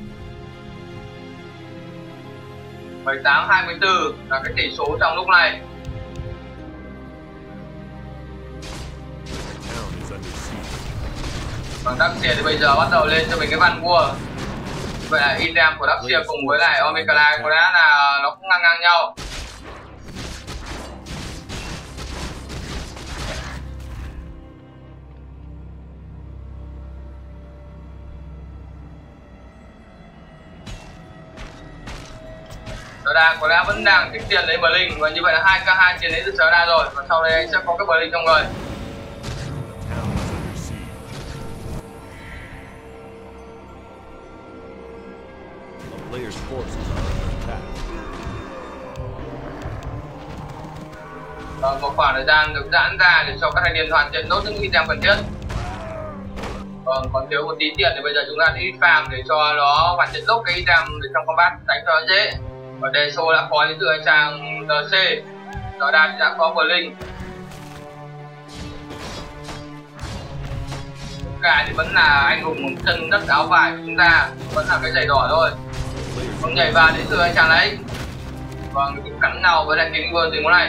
mười tám hai mươi tư là cái tỷ số trong lúc này. Còn Darkseer thì bây giờ bắt đầu lên cho mình cái văn vua. Vậy là item của Darkseer cùng với lại Omicron có lẽ là nó cũng ngang ngang nhau. Soda có lẽ vẫn đang thích tiền lấy Blink và như vậy là hai k hai tiền lấy từ Soda rồi và sau đây anh sẽ có cái Blink trong người. Players' forces are under attack. Và một khoảng thời gian được giãn ra để cho các thanh niên hoàn thiện nốt những item cần thiết. Vâng, còn thiếu một tí tiền thì bây giờ chúng ta đi farm để cho nó hoàn thiện lốt cái item để trong combat đánh cho nó dễ. Và đây số đã có đến từ anh chàng đê xê. Đó đã thì đã có Blink. Cả thì vẫn là anh hùng một chân đất áo vải của chúng ta, vẫn là cái giày đỏ thôi. Không nhảy vào đến từ anh chàng đấy. Vâng, cái cắn nào với lại cái vừa gì món này.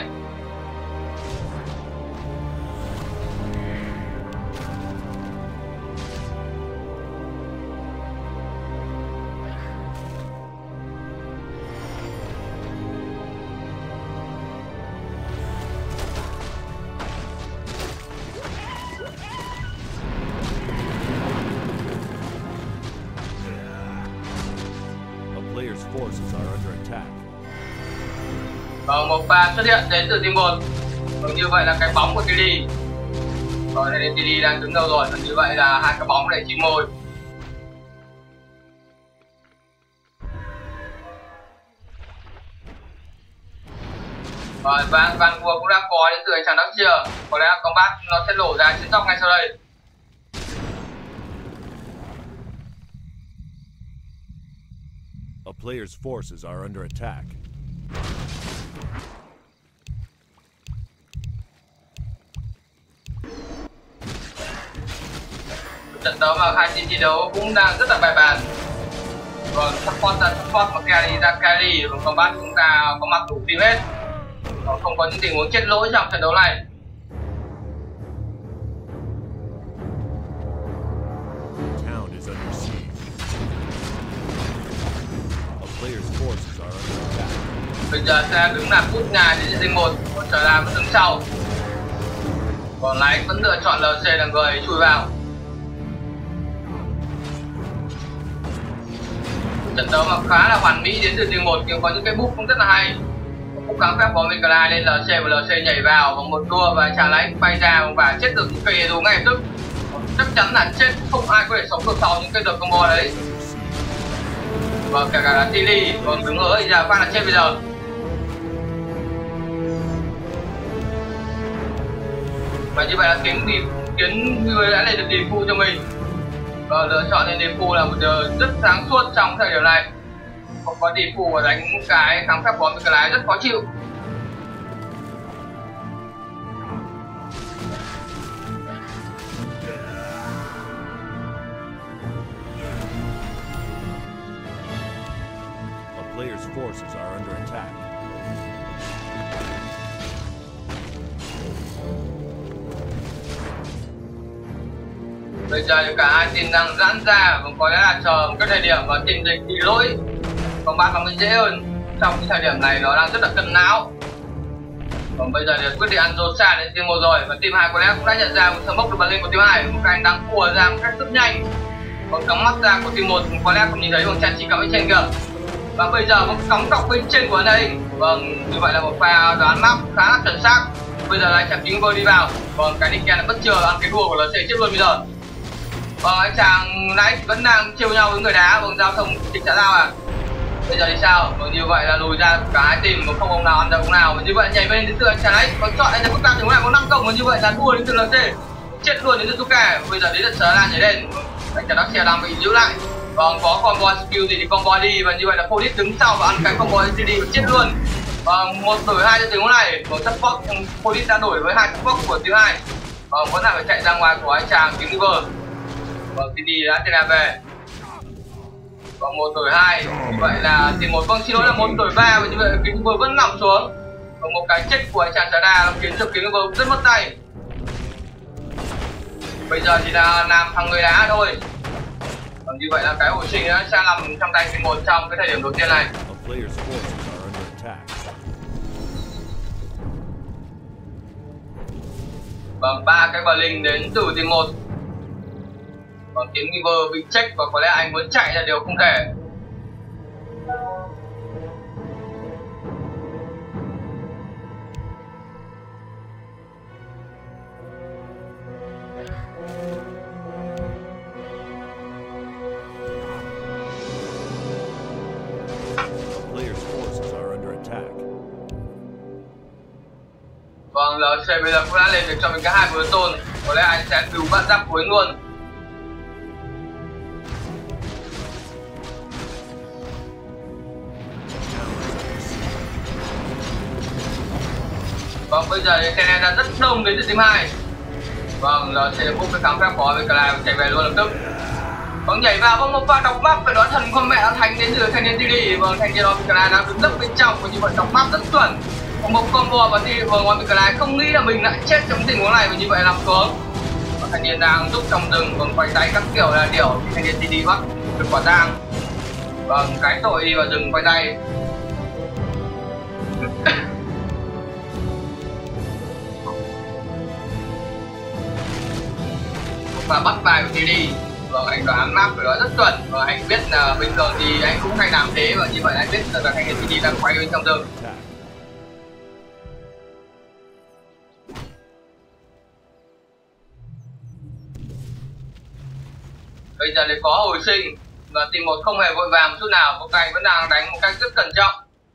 Forces are under attack. Và một pha xuất hiện đến từ team một. Và như vậy là cái bóng của Tiri. Rồi đây Tiri đang đứng đâu rồi? Và như vậy là hai cái bóng để chim mồi. Rồi Van Van Vua cũng đã có đến từ anh chàng Darkseer. Có lẽ combat nó sẽ lộ ra chiến tóc ngay sau đây. A player's forces are under attack. Trận đấu mà hai team thi đấu cũng đang rất là bài bản. Vâng, support ra support và carry ra carry. Và combat chúng ta có mặt đủ team hết. Không có những tình huống chết lỗi trong trận đấu này. Bây giờ sẽ đứng làm phút nhà trên diện một, còn trở làm vẫn đứng sau. Còn lại vẫn lựa chọn lờ xê là người chui vào. Trận đấu mà khá là hoàn mỹ đến từ team một nhưng có những cái búp cũng rất là hay. Búp kháng phép của Omicron lên lờ xê và lờ xê nhảy vào và một đua và chàng lấy bay ra và chết được những cây dù ngay lập tức. Chắc chắn là chết, không ai có thể sống được sau những cái đợt combo đấy. Và kể cả là Tiri còn đứng ở thì giờ phát là chết bây giờ. Và như vậy là kiến đi kiến người đã lên được đi phu cho mình. Và lựa chọn lên đi phu là một giờ rất sáng suốt trong thời điểm này. Không có đi phu và đánh cái kháng phép bóng với cái lái rất khó chịu. Players' forces are under attack. Bây giờ thì cả hai team đang giãn ra và có lẽ là chờ một cái thời điểm mà team địch bị lỗi. Còn bạn mới dễ hơn. Trong cái thời điểm này nó đang rất là cân não. Còn bây giờ thì quyết định ăn dồn xa đến team một rồi và team hai có lẽ cũng đã nhận ra một sơ mốc được bật lên của team hai. Một cái anh đang cùa ra một cách rất nhanh. Còn cắm mắt ra của team một có lẽ không nhìn thấy bằng chăn chỉ cắm ở trên kìa. Và bây giờ một cắm cọc bên trên của anh đây. Vâng, như vậy là một pha đoán map khá là chuẩn xác. Bây giờ là anh chàng kính vô đi vào. Vâng, cái Niken là bất chợt ăn cái đua của lờ xê chết luôn bây giờ. Vâng, anh chàng nãy vẫn đang trêu nhau với người đá. Vâng, giao thông chính trả lao à. Bây giờ thì sao? Vâng, như vậy là lùi ra cả hai team mà không ông nào ăn được ông nào. Và như vậy nhảy bên đến từ anh chàng ấy. Vâng, chọn anh chàng phức tạp thì lại có năm cộng. Và như vậy là đua đến từ lờ xê. Chết luôn đến từ Tuka. Bây giờ đến từ Sở Lan nhảy lên. Anh chàng đắc xe đang bị giữ lại. Vâng, có combo skill gì thì combo đi. Và như vậy là Police đứng sau và ăn cái combo xê đê và chết luôn. Vâng, một đổi hai cho tình huống này. Một support Police đã đổi với hai support của team hai. Vâng, vẫn là phải chạy ra ngoài của anh chàng King River. Vâng, xê đê đã chạy ra về. Vâng, một đổi hai. Như vậy là team một, vâng xin lỗi là một đổi ba. Và như vậy King River vẫn nằm xuống. Và một cái check của anh chàng Sada khiến cho King River rất mất tay. Bây giờ thì là làm thằng người đá thôi. Còn như vậy là cái hồi sinh nó sẽ nằm trong tay team một trong cái thời điểm đầu tiên này. Vâng, ba cái bờ linh đến từ team một. Còn tiếng Giver bị check và có lẽ anh muốn chạy là điều không thể. Vâng, lờ xê bây giờ cũng đã lên được cho mình cái hai bữa tôn. Có lẽ anh sẽ cứu bắt giáp cuối luôn. Vâng, bây giờ thì Tenet đã rất đông đến từ team hai. Vâng, lờ xê cũng cái khám phép có với Clyde chạy về luôn lập tức. Vâng, nhảy vào, vâng, một pha đọc map phải đoán thần con mẹ đã thành đến từ thanh niên tê đê. Vâng, thanh niên đó Clyde đang đứng rất bên trong và như vậy đọc map rất chuẩn. Còn một combo và thì vừa ngoài Clyde không nghĩ là mình lại chết trong tình huống này và như vậy làm xuống. Và thanh niên đang giúp trong rừng, vâng, quay tay các kiểu là điều thanh niên tê đê bắt được quả tang. Vâng, cái tội đi vào rừng quay tay. Và bắt bài của tê đê. Vâng, anh đoán map của nó rất chuẩn và anh biết là bình thường thì anh cũng hay làm thế và như vậy anh biết là thanh niên tê đê đang quay bên trong rừng. Bây giờ thì có hồi sinh và team một không hề vội vàng một chút nào, một cái vẫn đang đánh một cách rất cẩn trọng.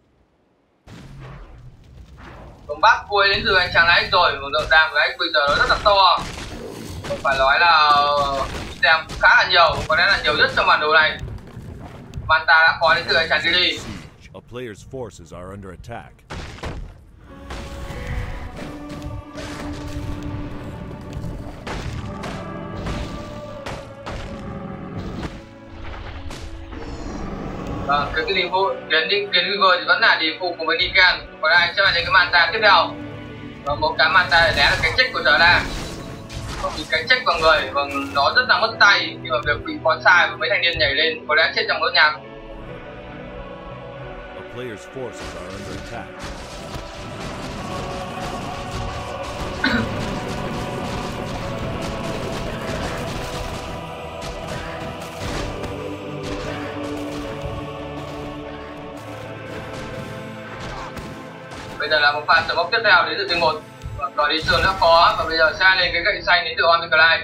Còn bắt cuối đến từ anh chàng này rồi, một lượng đam của anh bây giờ nó rất là to. Không phải nói là đam khá là nhiều, có lẽ là nhiều nhất trong bản đồ này. Manta đã có đến từ anh chàng đi. A player's forces are under attack. Vâng, cái đi vụ đến đi kiến River thì vẫn là đi phụ cùng với Nikan. Còn đây sẽ là những cái manta tiếp theo. Và một cái manta để né được cái check của trở ra. Không bị cái check vào người, vâng, nó rất là mất tay khi mà việc bị có sai và mấy thanh niên nhảy lên có lẽ chết trong nốt nhạc. A player's forces are under attack. Bây giờ là một pha sờ bốc tiếp theo đến từ team một. Còn đi sườn đã có và bây giờ xa lên cái gậy xanh đến từ Omni Clyde.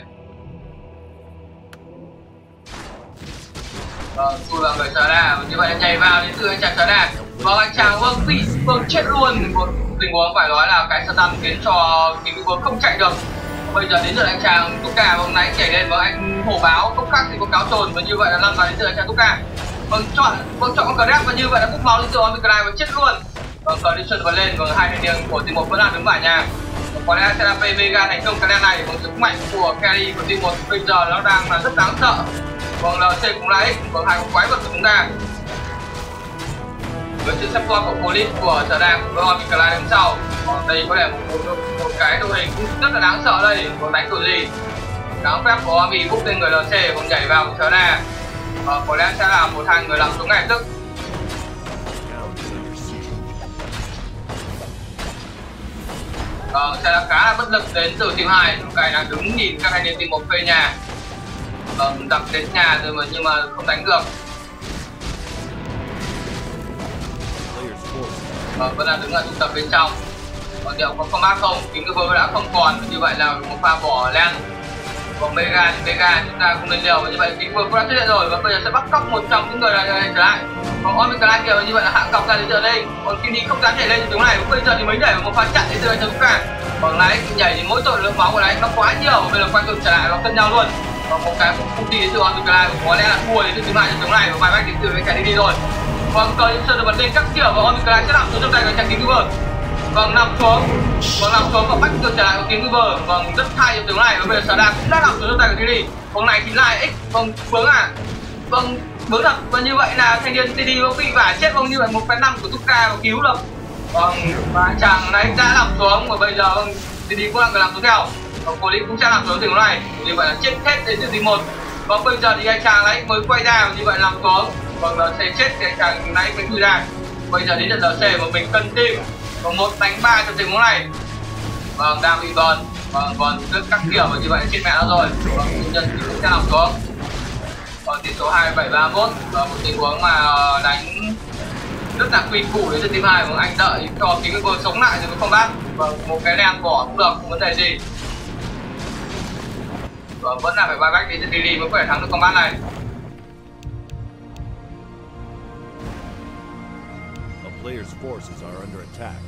Vâng, cùi vào người Sada và như vậy là nhảy vào đến từ anh chàng Sada. Vâng, anh chàng vâng bị vâng chết luôn. Một tình huống phải nói là cái stun khiến cho King River không chạy được. bây giờ đến giờ anh chàng Tuka hôm nay nhảy lên và anh hổ báo không khác thì có cáo trồn, và như vậy là lăn vào đến giờ anh chàng Tuka. Vâng, chọn vâng chọn con Grab và như vậy là bút máu đến từ Omicron và chết luôn. Vâng, Condition và lên, vâng hai thanh niên của team một vẫn đang đứng vải nhà. Có lẽ sẽ là Vega thành công cái đen này, vâng sức mạnh của carry của team một bây giờ nó đang là rất đáng sợ. Vâng lờ xê cũng là X, vâng hai con quái vật của chúng ta. Với sự support của Police của Sở Đàng với Omicron đứng sau. Còn đây có lẽ một, một, một cái đội hình cũng rất là đáng sợ đây, còn đánh kiểu gì. Đáng phép của Omi bút lên người lờ xê còn nhảy vào Sở Đàng. Và có lẽ sẽ là một hai người làm xuống ngay tức. Vâng, sẽ là khá là bất lực đến từ team hai. Cái đang đứng nhìn các anh em team một phê nhà. Vâng, đặt đến nhà rồi mà nhưng mà không đánh được. Vâng, vẫn đang đứng ở trung tâm bên trong. Còn liệu có combat không? Kính cơ vơ đã không còn, như vậy là một pha bỏ lên. Còn Mega thì Mega chúng ta không nên liều, và như vậy kính cơ vơ đã xuất hiện rồi và bây giờ sẽ bắt cóc một trong những người này trở lại. Còn Omicron kia như vậy là hạ cọc ra đến giờ đây. Còn Kimi không dám nhảy lên chỗ này, bây giờ thì mới nhảy vào một pha chặn đến giờ cho cả. Còn lái nhảy thì mỗi tội lượng máu của lái nó quá nhiều, bây giờ quay ngược trở lại nó cân nhau luôn. Còn một cái cũng không đi đến từ Omicron, có lẽ là thua đến từ thứ hai trong này và bài bách đến từ cái cái đi rồi. Vâng, còn những sơn được bật lên các kiểu và Omicron sẽ nằm xuống trong tay của chàng King River. Vâng, nằm xuống, vâng nằm xuống và bắt ngược trở lại của King River. Vâng, rất hay trong tướng này và bây giờ Sada cũng đã nằm xuống trong tay của Kiri. Vâng này thì lại X, vâng bướng à, vâng bướng thật và như vậy là thanh niên tê đê vâng bị vả chết, vâng như vậy một phần năm của Tuka và cứu được. Vâng và chàng này đã nằm xuống và bây giờ vâng tê đê cũng đang cần làm xuống theo. Vâng Police cũng sẽ nằm xuống từ này, như vậy là chết hết đến từ team một. Vâng bây giờ thì anh chàng ấy mới quay ra và như vậy làm xuống. Vâng lờ xê chết thì anh chàng này mới chui ra. Bây giờ đến lờ xê mà mình cần tìm. Vâng một đánh ba trong tình huống này. Vâng đang bị bờn. Vâng còn rất các kiểu và như vậy chết mẹ nó rồi. Vâng nhân dân thì cũng sẽ nằm xuống. Còn tỷ số hai bảy ba mốt và một tình huống mà đánh rất là quy củ đến từ team hai. Vâng anh đợi cho Kính River sống lại rồi mới combat. Vâng một cái đen bỏ cũng được, không vấn đề gì. Vâng vẫn là phải bay back đến từ tê đê mới có thể thắng được combat này. A player's forces are under attack.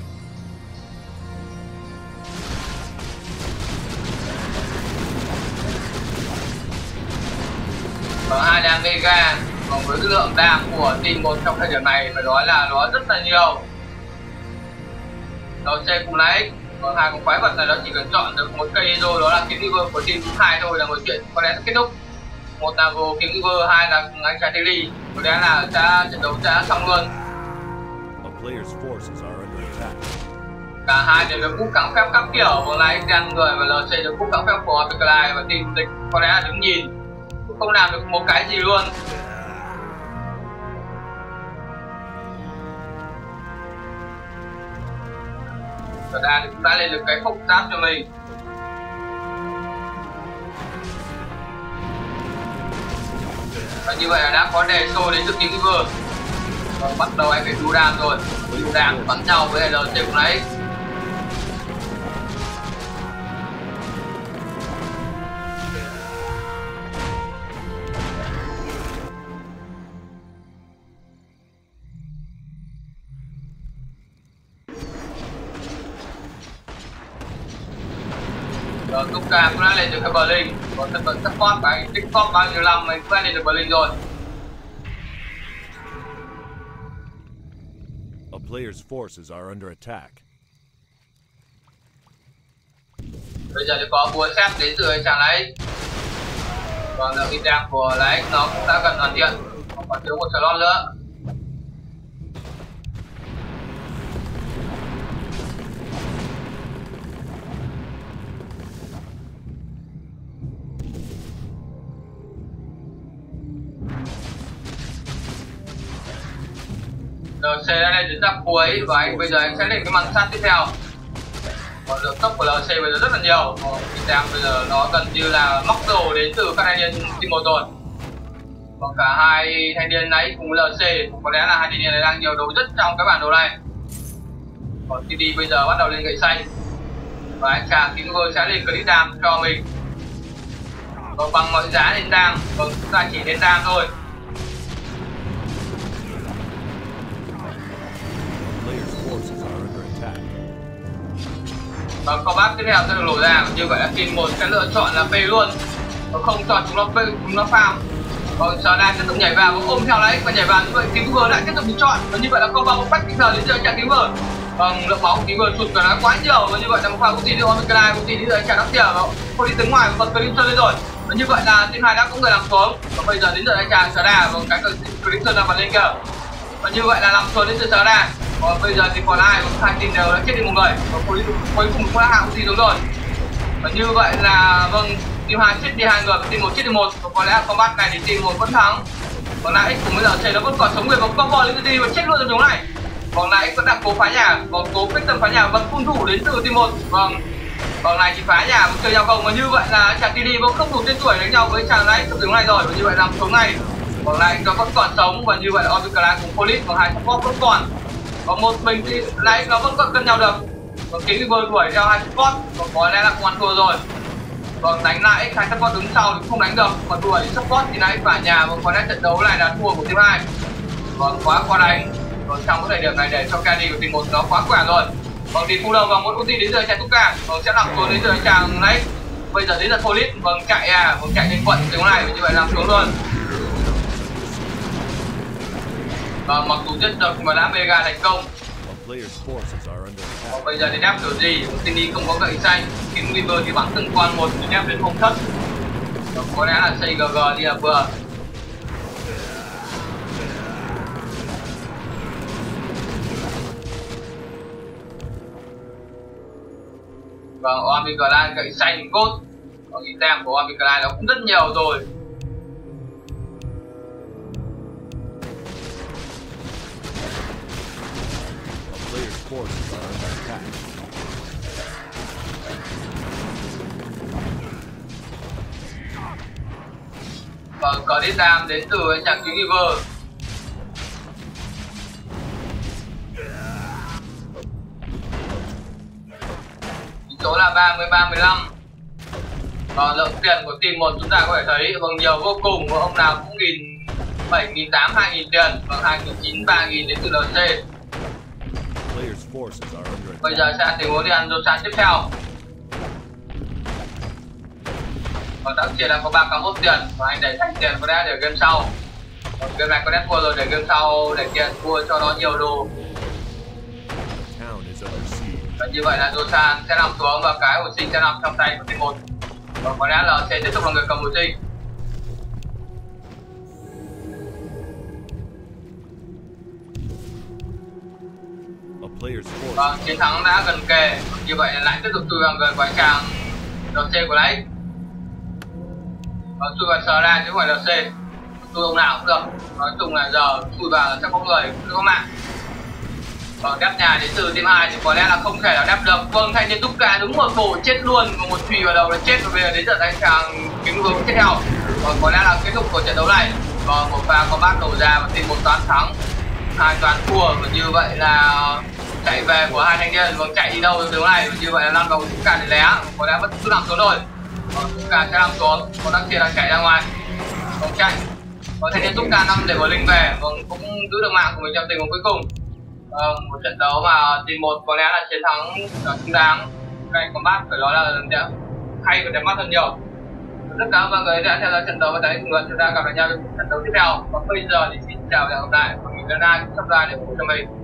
Và hai đam Mega, còn với lượng đam của team một trong thời điểm này phải nói là nó rất là nhiều. Đầu xe cùng lấy, còn hai con quái vật này nó chỉ cần chọn được một cây rồi, đó là King River của team hai thôi là một chuyện có lẽ sẽ kết thúc. Một là vô King River, hai là cùng anh trai Terry, có lẽ là sẽ trận đấu sẽ xong luôn. A player's forces are under attack. Cả hai đều được cúp cắn phép các kiểu, vừa nãy đen người và lờ xê được cúp cắn phép của Omicron và team địch có lẽ là đứng nhìn không làm được một cái gì luôn. Và đã, đã lên được cái phúc giáp cho mình. Và như vậy là đã có đề xô đến từ King River. Và bắt đầu anh phải đu đam rồi. Đu đam bắn nhau với lờ xê cũng lấy. Rồi Tuka cũng đã lên được cái Berlin. Còn thật vẫn support và anh tích top bao nhiêu năm mình cũng đã lên được Berlin rồi. A player's forces are under attack. Bây giờ thì có búa xếp đến từ anh chàng lấy. Còn lượng item của lấy nó cũng đã gần hoàn thiện. Còn thiếu một slot nữa. lờ xê đã lên đến giáp cuối và anh bây giờ anh sẽ lên cái màn sát tiếp theo. Còn lượng tốc của lờ xê bây giờ rất là nhiều. Item bây giờ nó gần như là móc đồ đến từ các thanh niên team một rồi. Còn cả hai thanh niên ấy cùng lờ xê, có lẽ là hai thanh niên này đang nhiều đồ nhất trong cái bản đồ này. Còn tê đê bây giờ bắt đầu lên gậy xanh và anh chàng King River sẽ lên clip đam cho mình. Còn bằng mọi giá lên đam, vâng chúng ta chỉ đến đam thôi. Và combat tiếp theo sẽ được lộ ra, như vậy là team một sẽ lựa chọn là pay luôn, và không cho chúng nó pay, chúng nó farm. Còn giờ này tiếp tục nhảy vào và ôm theo lấy và nhảy vào, như vậy cứu vừa lại tiếp tục bị chọn, và như vậy là không vào một bách kịp thời đến giờ chặn cứu vừa. Vâng, lượng máu của cứu vừa chụt cả nó quá nhiều, và như vậy là một pha ulti đưa Omicron, ulti đi giờ chặn đắp tỉa và không đi tới ngoài và bật Crimson lên rồi. Và như vậy là team hai đã có người làm xuống, và bây giờ đến giờ đại trà sở đà và cái Crimson đang bật lên kìa. Và như vậy là làm xuống đến từ sở đà. Còn bây giờ thì còn ai, hai team đều đã chết đi một người, và cuối cuối cùng cũng đã hạ ulti xuống rồi. Và như vậy là vâng, team hai chết đi hai người, team một chết đi một, và có lẽ combat này thì team một vẫn thắng. Còn lại X cùng với giờ nó vẫn còn sống người và combo lên từ đi và chết luôn trong này. Còn lại X vẫn đang cố phá nhà, còn cố quyết tâm phá nhà vẫn phun thủ đến từ team một. Vâng, còn này thì phá nhà vẫn chơi nhau không, và như vậy là chàng tê đê vẫn không đủ tên tuổi đánh nhau với chàng này trong này rồi, và như vậy làm sống này. Còn lại nó vẫn còn sống, và như vậy là Omicron cùng Police còn hai support vẫn còn. Còn một mình thì lại nó vẫn còn cân nhau được. Còn King River đuổi theo hai support, còn có lẽ là không ăn thua rồi. Còn đánh lại X hai support đứng sau thì không đánh được, còn đuổi support thì nãy phá nhà, và có lẽ trận đấu này là thua của team hai. Còn quá khó đánh. Còn trong cái thời điểm này để cho carry của team một nó quá khỏe rồi. Còn thì phu đầu vào một ulti đến giờ chạy tất cả, còn sẽ làm xuống đến giờ chàng đấy. Bây giờ đến là Police, vâng chạy à, vâng chạy lên quận tiếng này, và như vậy làm xuống luôn. Và mặc dù giết được mà đã mega thành công. Còn bây giờ thì đáp kiểu gì, Tini không có gậy xanh, King River thì bắn từng con một thì đáp đến không thất. Còn có lẽ là xây giê giê đi là vừa. Vâng, Omicron gậy xanh cốt. Còn item của Omicron nó cũng rất nhiều rồi. Vâng, có đi đam đến từ chàng King River. Số là ba mươi ba mười lăm. Còn lượng tiền của team một chúng ta có thể thấy vâng nhiều vô cùng, và ông nào cũng nghìn bảy nghìn tám hai nghìn tiền, và hai nghìn chín ba nghìn đến từ lờ xê. Bây giờ sẽ tình huống đi ăn Rosa tiếp theo. Còn tặng chia là có ba mươi mốt tiền, và anh để thành tiền có lẽ để game sau. Còn game này có lẽ thua rồi, để game sau để tiền thua cho nó nhiều đồ. Và như vậy là Josan sẽ nằm xuống, và cái hồi sinh sẽ nằm trong tay của team một. Và có lẽ là sẽ tiếp tục là người cầm hồi sinh. Và chiến thắng đã gần kề. Như vậy là lại tiếp tục chui vào người của anh chàng lờ xê của lấy. Và chui vào sờ ra chứ không phải lờ xê. Chui ông nào cũng được. Nói chung là giờ chui vào sẽ có người cũng có mạng. Còn đáp nhà đến từ team hai thì có lẽ là không thể nào đáp được. Vâng, thanh niên Tuka đúng một bộ chết luôn, và một chùy vào đầu là chết, và bây giờ đến giờ anh chàng Kính Hướng tiếp theo. Còn có lẽ là kết thúc của trận đấu này. Và một pha combat đổ ra và team một toán thắng, hai toán thua, và như vậy là chạy về của hai thanh niên. Vâng, chạy đi đâu từ này, và như vậy là lăn vào Tuka để lé. Có lẽ vẫn cứ nằm xuống rồi. Còn Tuka sẽ nằm xuống, còn đắc kia đang chạy ra ngoài. Còn chạy. Còn thanh niên Tuka năm để của Linh về, vâng cũng giữ được mạng của mình trong tình huống cuối cùng. Vâng, một trận đấu mà team một có lẽ là chiến thắng xứng đáng. Cái combat phải nói là hay và đẹp mắt hơn nhiều. Rất cảm ơn mọi người đã theo dõi trận đấu, và tới cùng chúng ta gặp lại nhau trong trận đấu tiếp theo. Và bây giờ thì xin chào và hẹn gặp lại. Và mình là Nai, subscribe để ủng hộ cho mình.